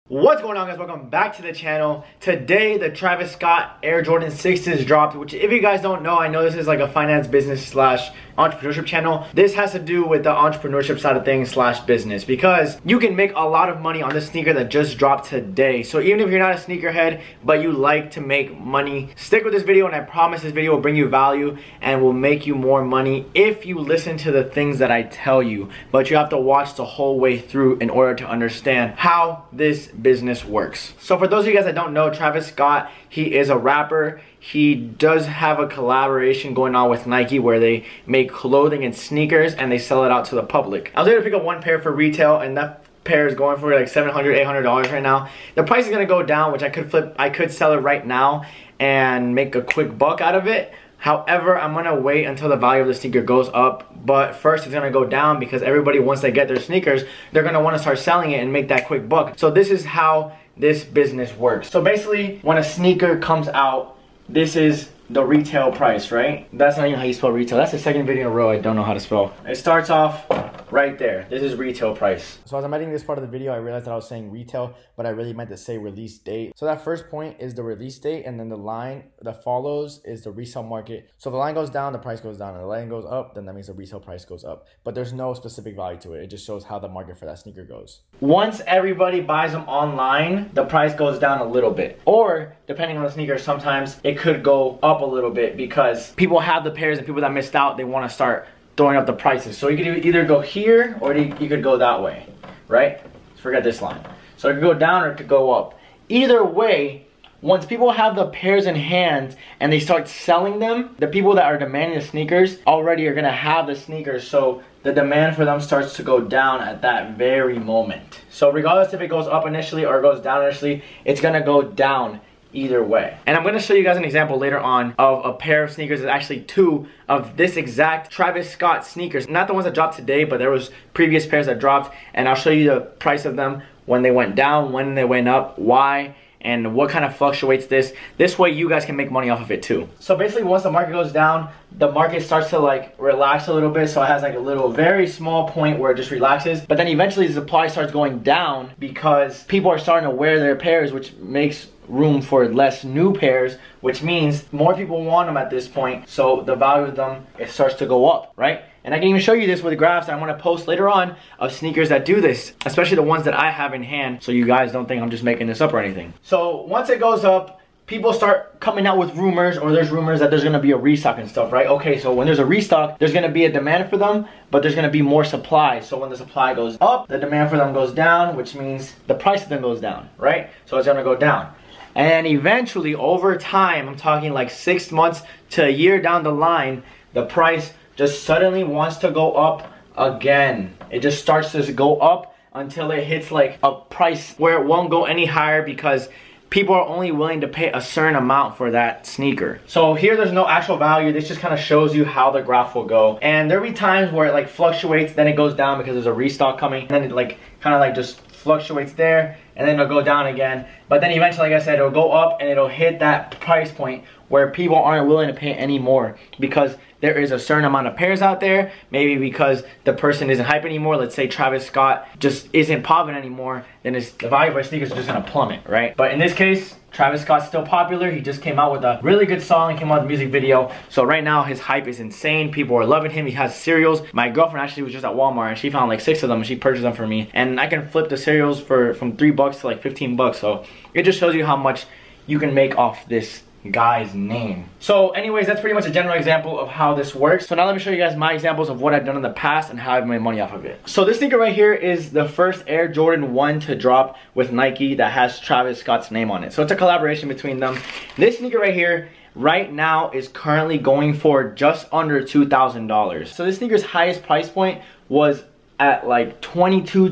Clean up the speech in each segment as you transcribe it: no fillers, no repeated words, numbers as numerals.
What's going on, guys? Welcome back to the channel. Today the Travis Scott Air Jordan 6s dropped, which if you guys don't know, I know this is like a finance business slash entrepreneurship channel. This has to do with the entrepreneurship side of things slash business, because you can make a lot of money on this sneaker that just dropped today. So even if you're not a sneakerhead but you like to make money, stick with this video, and I promise this video will bring you value and will make you more money if you listen to the things that I tell you. But you have to watch the whole way through in order to understand how this business works. So for those of you guys that don't know, Travis Scott, he is a rapper. He does have a collaboration going on with Nike where they make clothing and sneakers and they sell it out to the public. I was able to pick up one pair for retail, and that pair is going for like $700, $800 right now. The price is gonna go down, which I could sell it right now and make a quick buck out of it. However, I'm gonna wait until the value of the sneaker goes up, but first it's gonna go down because everybody, once they get their sneakers, they're gonna wanna start selling it and make that quick buck. So this is how this business works. So basically, when a sneaker comes out, this is the retail price, right? That's not even how you spell retail. That's the second video in a row I don't know how to spell. It starts off right there. This is retail price. So as I'm editing this part of the video, I realized that I was saying retail, but I really meant to say release date. So that first point is the release date, and then the line that follows is the resale market. So if the line goes down, the price goes down, and the line goes up, then that means the resale price goes up. But there's no specific value to it. It just shows how the market for that sneaker goes. Once everybody buys them online, the price goes down a little bit. Or, depending on the sneaker, sometimes it could go up a little bit because people have the pairs and people that missed out, they want to start throwing up the prices. So you could either go here or you could go that way, right? Forget this line. So it could go down or it could go up. Either way, once people have the pairs in hand and they start selling them, the people that are demanding the sneakers already are gonna have the sneakers, so the demand for them starts to go down at that very moment. So regardless if it goes up initially or it goes down initially, it's gonna go down either way. And I'm gonna show you guys an example later on of a pair of sneakers. It's actually two of this exact Travis Scott sneakers. Not the ones that dropped today, but there was previous pairs that dropped, and I'll show you the price of them, when they went down, when they went up, why, and what kind of fluctuates this. This way you guys can make money off of it too. So basically, once the market goes down, the market starts to like relax a little bit. So it has like a little very small point where it just relaxes. But then eventually the supply starts going down because people are starting to wear their pairs, which makes room for less new pairs, which means more people want them at this point. So the value of them, it starts to go up, right? And I can even show you this with graphs that I'm gonna post later on of sneakers that do this, especially the ones that I have in hand, so you guys don't think I'm just making this up or anything. So once it goes up, people start coming out with rumors, or there's rumors that there's gonna be a restock and stuff, right? Okay, so when there's a restock, there's gonna be a demand for them, but there's gonna be more supply. So when the supply goes up, the demand for them goes down, which means the price of them goes down, right? So it's gonna go down. And eventually, over time, I'm talking like 6 months to a year down the line, the price just suddenly wants to go up again. It just starts to go up until it hits like a price where it won't go any higher because people are only willing to pay a certain amount for that sneaker. So here there's no actual value. This just kind of shows you how the graph will go. And there'll be times where it like fluctuates, then it goes down because there's a restock coming. And then it like kind of like just fluctuates there, and then it'll go down again. But then eventually, like I said, it'll go up and it'll hit that price point where people aren't willing to pay any more because there is a certain amount of pairs out there. Maybe because the person isn't hype anymore. Let's say Travis Scott just isn't popping anymore, then the value of our sneakers is just gonna plummet, right? But in this case, Travis Scott's still popular. He just came out with a really good song, came out with a music video. So right now his hype is insane. People are loving him. He has cereals. My girlfriend actually was just at Walmart and she found like 6 of them and she purchased them for me. And I can flip the cereals from $3 to like 15 bucks. So it just shows you how much you can make off this guy's name. So anyways, that's pretty much a general example of how this works. So now let me show you guys my examples of what I've done in the past and how I've made money off of it. So this sneaker right here is the first Air Jordan 1 to drop with Nike that has Travis Scott's name on it. So it's a collaboration between them. This sneaker right here right now is currently going for just under $2,000. So this sneaker's highest price point was at like $2,200,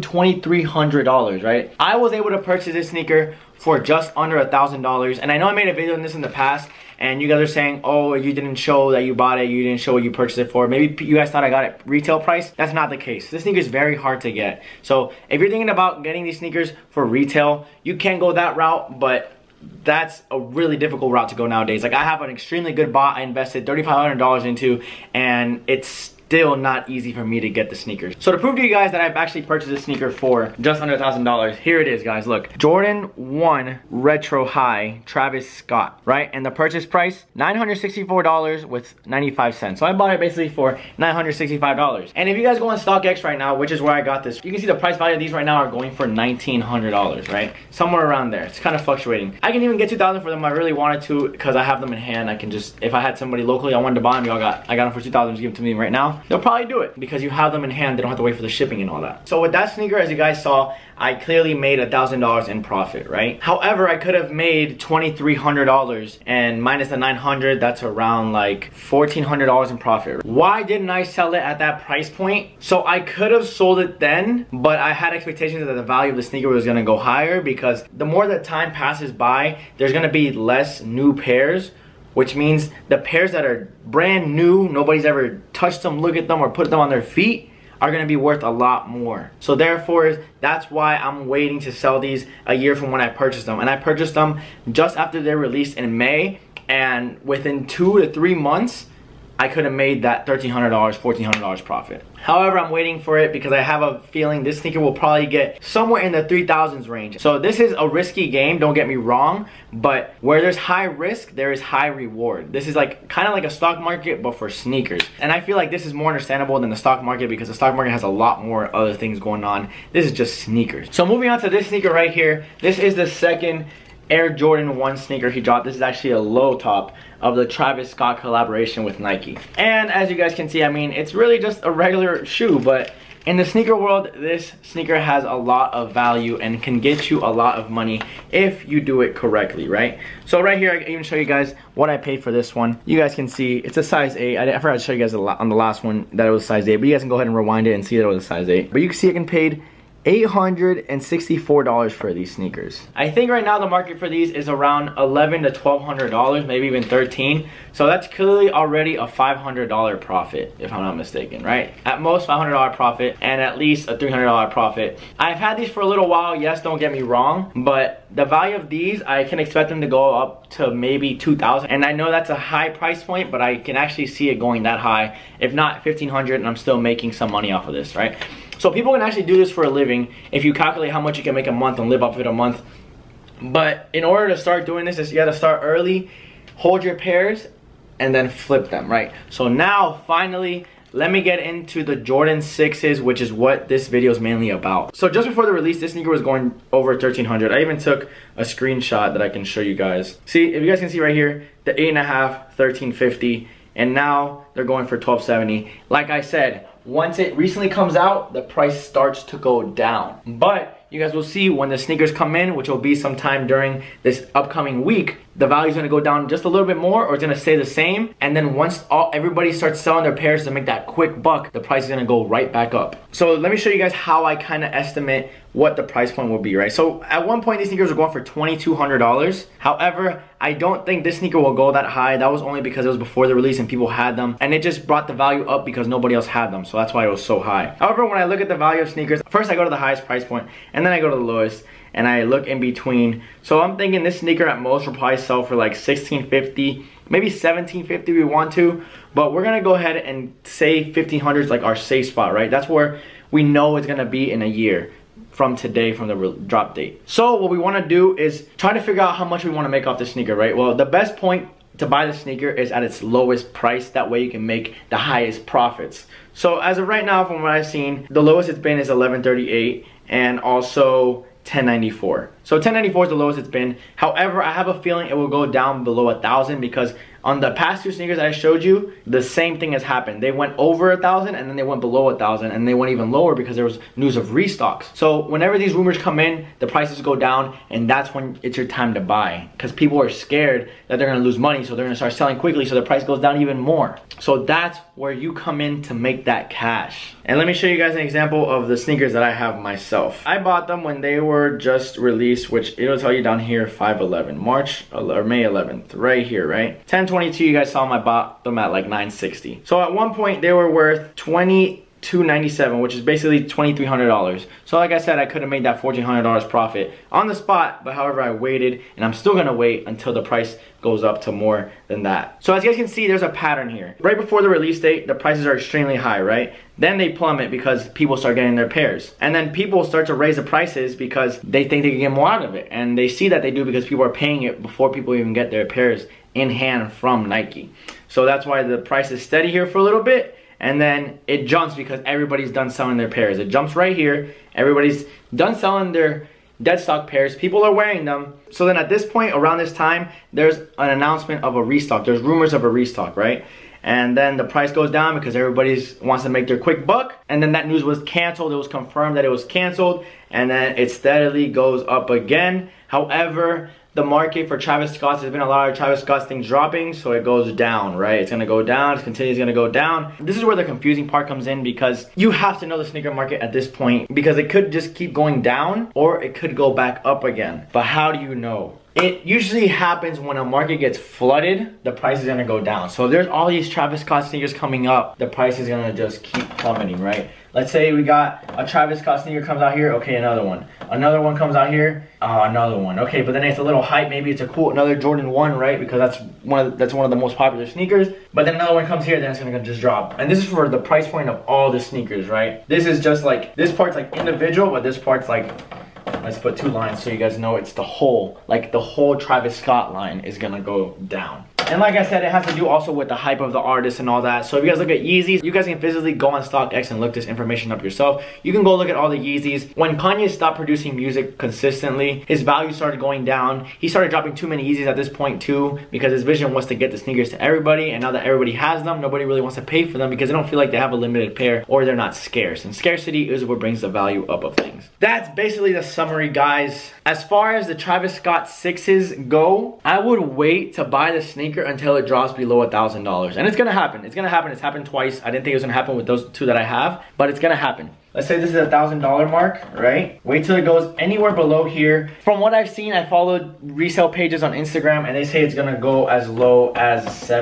$2,300, right? I was able to purchase this sneaker for just under $1,000. And I know I made a video on this in the past, and you guys are saying, oh, you didn't show that you bought it, you didn't show what you purchased it for. Maybe you guys thought I got it retail price. That's not the case. This sneaker is very hard to get. So if you're thinking about getting these sneakers for retail, you can go that route, but that's a really difficult route to go nowadays. Like, I have an extremely good bot I invested $3,500 into, and it's still not easy for me to get the sneakers. So to prove to you guys that I've actually purchased this sneaker for just under $1,000, here it is, guys. Look, Jordan 1 Retro High Travis Scott, right? And the purchase price, $964 with 95 cents. So I bought it basically for $965. And if you guys go on StockX right now, which is where I got this, you can see the price value of these right now are going for $1,900, right? Somewhere around there. It's kind of fluctuating. I can even get $2,000 for them if I really wanted to, because I have them in hand. I can just, if I had somebody locally I wanted to buy them, I got them for $2,000, just give them to me right now. They'll probably do it because you have them in hand. They don't have to wait for the shipping and all that. So with that sneaker, as you guys saw, I clearly made $1,000 in profit, right? However, I could have made $2,300, and minus the 900, that's around like $1,400 in profit. Why didn't I sell it at that price point? So I could have sold it then, but I had expectations that the value of the sneaker was gonna go higher, because the more that time passes by, there's gonna be less new pairs, which means the pairs that are brand new, nobody's ever touched them, look at them, or put them on their feet, are gonna be worth a lot more. So therefore, that's why I'm waiting to sell these a year from when I purchased them. And I purchased them just after they're released in May, and within 2 to 3 months, I could have made that $1,300, $1,400 profit. However, I'm waiting for it because I have a feeling this sneaker will probably get somewhere in the 3,000s range. So this is a risky game, don't get me wrong, but where there's high risk, there is high reward. This is like kind of like a stock market, but for sneakers. And I feel like this is more understandable than the stock market, because the stock market has a lot more other things going on. This is just sneakers. So moving on to this sneaker right here, this is the second Air Jordan 1 sneaker he dropped. This is actually a low top of the Travis Scott collaboration with Nike. And as you guys can see, I mean, it's really just a regular shoe, but in the sneaker world, this sneaker has a lot of value and can get you a lot of money if you do it correctly, right? So right here, I can even show you guys what I paid for this one. You guys can see it's a size 8. I forgot to show you guys on the last one that it was size 8, but you guys can go ahead and rewind it and see that it was a size 8. But you can see I can paid $864 for these sneakers. I think right now the market for these is around $1,100 to $1,200, maybe even $1,300. So that's clearly already a $500 profit, if I'm not mistaken, right? At most $500 profit, and at least a $300 profit. I've had these for a little while, yes, don't get me wrong, but the value of these, I can expect them to go up to maybe $2,000. And I know that's a high price point, but I can actually see it going that high, if not $1,500, and I'm still making some money off of this, right? So people can actually do this for a living if you calculate how much you can make a month and live off of it a month. But in order to start doing this, you gotta start early, hold your pairs, and then flip them, right? So now, finally, let me get into the Jordan 6s, which is what this video is mainly about. So just before the release, this sneaker was going over $1,300. I even took a screenshot that I can show you guys. See, if you guys can see right here, the 8.5, $1,350, and now they're going for $1,270. Like I said, once it recently comes out, the price starts to go down. But you guys will see when the sneakers come in, which will be sometime during this upcoming week, the value is going to go down just a little bit more, or it's going to stay the same. And then once everybody starts selling their pairs to make that quick buck, the price is going to go right back up. So let me show you guys how I kind of estimate what the price point will be, right? So at one point, these sneakers were going for $2,200. However, I don't think this sneaker will go that high. That was only because it was before the release and people had them, and it just brought the value up because nobody else had them. So that's why it was so high. However, when I look at the value of sneakers, first I go to the highest price point, and then I go to the lowest, and I look in between. So I'm thinking this sneaker at most will probably sell for like $1,650, maybe $1,750 if we want to, but we're gonna go ahead and say $1,500 is like our safe spot, right? That's where we know it's gonna be in a year from today, from the drop date. So what we want to do is try to figure out how much we want to make off the sneaker, right? Well, the best point to buy the sneaker is at its lowest price. That way you can make the highest profits. So as of right now, from what I've seen, the lowest it's been is $1,138 and also $1,094. So $1,094 is the lowest it's been. However, I have a feeling it will go down below $1,000 because on the past two sneakers I showed you, the same thing has happened. They went over $1,000 and then they went below $1,000, and they went even lower because there was news of restocks. So whenever these rumors come in, the prices go down, and that's when it's your time to buy, because people are scared that they're gonna lose money, so they're gonna start selling quickly, so the price goes down even more. So that's where you come in to make that cash. And let me show you guys an example of the sneakers that I have myself. I bought them when they were just released, which it'll tell you down here 5/11, May 11th, right here, right? 10/22, you guys saw them, I bought them at like $960. So at one point they were worth $2,800, $297, which is basically $2,300. So like I said, I could have made that $1,400 profit on the spot, but however I waited, and I'm still gonna wait until the price goes up to more than that. So as you guys can see, there's a pattern here. Right before the release date, the prices are extremely high, right? Then they plummet because people start getting their pairs. And then people start to raise the prices because they think they can get more out of it. And they see that they do because people are paying it before people even get their pairs in hand from Nike. So that's why the price is steady here for a little bit. And then it jumps because everybody's done selling their pairs. It jumps right here. Everybody's done selling their dead stock pairs. People are wearing them. So then at this point, around this time, there's an announcement of a restock. There's rumors of a restock, right? And then the price goes down because everybody wants to make their quick buck. And then that news was canceled. It was confirmed that it was canceled. And then it steadily goes up again. However, the market for Travis Scott, there's been a lot of Travis Scott things dropping, so it goes down, right? It's gonna go down, it continues gonna go down. This is where the confusing part comes in because you have to know the sneaker market at this point because it could just keep going down or it could go back up again. But how do you know? It usually happens when a market gets flooded, the price is gonna go down. So if there's all these Travis Scott sneakers coming up, the price is gonna just keep plummeting, right? Let's say we got a Travis Scott sneaker comes out here, okay, another one. Another one comes out here, another one. Okay, but then it's a little hype, maybe it's a cool, another Jordan 1, right? Because that's one of the most popular sneakers. But then another one comes here, then it's gonna just drop. And this is for the price point of all the sneakers, right? This is just like, this part's like individual, but this part's like, let's put two lines so you guys know it's the whole, like the whole Travis Scott line is gonna go down. And like I said, it has to do also with the hype of the artist and all that. So if you guys look at Yeezys, you guys can physically go on StockX and look this information up yourself. You can go look at all the Yeezys. When Kanye stopped producing music consistently, his value started going down. He started dropping too many Yeezys at this point too because his vision was to get the sneakers to everybody. And now that everybody has them, nobody really wants to pay for them because they don't feel like they have a limited pair or they're not scarce. And scarcity is what brings the value up of things. That's basically the summary, guys. As far as the Travis Scott 6s go, I would wait to buy the sneaker until it drops below $1,000. And it's gonna happen. It's gonna happen. It's happened twice. I didn't think it was gonna happen with those two that I have, but it's gonna happen. Let's say this is a $1,000 mark, right? Wait till it goes anywhere below here. From what I've seen, I followed resale pages on Instagram and they say it's gonna go as low as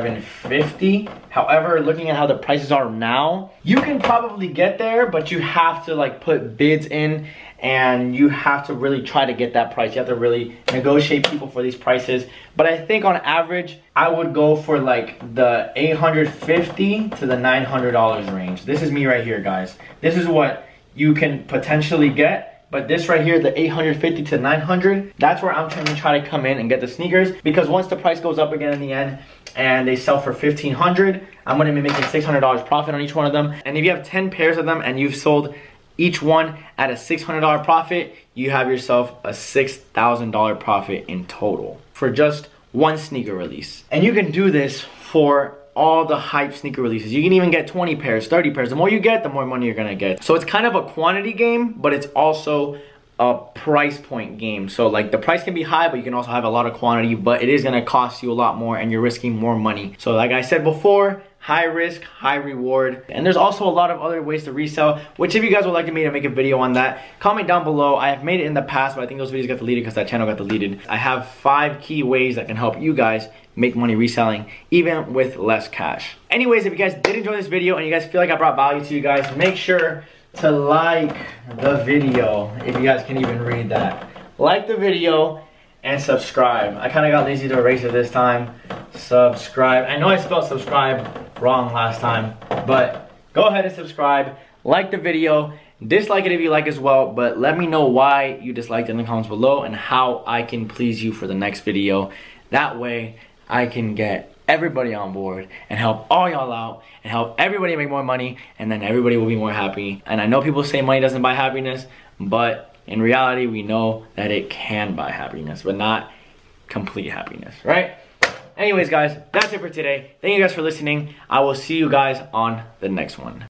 $750. However, looking at how the prices are now, you can probably get there, but you have to like put bids in and you have to really try to get that price. You have to really negotiate people for these prices. But I think on average, I would go for like the $850 to the $900 range. This is me right here, guys. This is what you can potentially get. But this right here, the $850 to $900, that's where I'm trying to try to come in and get the sneakers. Because once the price goes up again in the end and they sell for $1,500, I'm gonna be making $600 profit on each one of them. And if you have 10 pairs of them and you've sold each one at a $600 profit, you have yourself a $6,000 profit in total for just one sneaker release. And you can do this for all the hype sneaker releases. You can even get 20 pairs, 30 pairs. The more you get, the more money you're gonna get. So it's kind of a quantity game, but it's also a price point game. So like the price can be high, but you can also have a lot of quantity, but it is gonna cost you a lot more and you're risking more money. So like I said before, high risk, high reward. And there's also a lot of other ways to resell, which if you guys would like me to make a video on that, comment down below. I have made it in the past, but I think those videos got deleted because that channel got deleted. I have 5 key ways that can help you guys make money reselling, even with less cash. Anyways, if you guys did enjoy this video and you guys feel like I brought value to you guys, make sure to like the video, if you guys can even read that. Like the video and subscribe. I kind of got lazy to erase it this time. Subscribe. I know I spelled subscribe wrong last time, but go ahead and subscribe. Like the video. Dislike it if you like as well, but let me know why you disliked it in the comments below and how I can please you for the next video. That way I can get everybody on board and help all y'all out and help everybody make more money, and then everybody will be more happy. And I know people say money doesn't buy happiness, but in reality we know that it can buy happiness, but not complete happiness, right? Anyways guys, that's it for today. Thank you guys for listening. I will see you guys on the next one.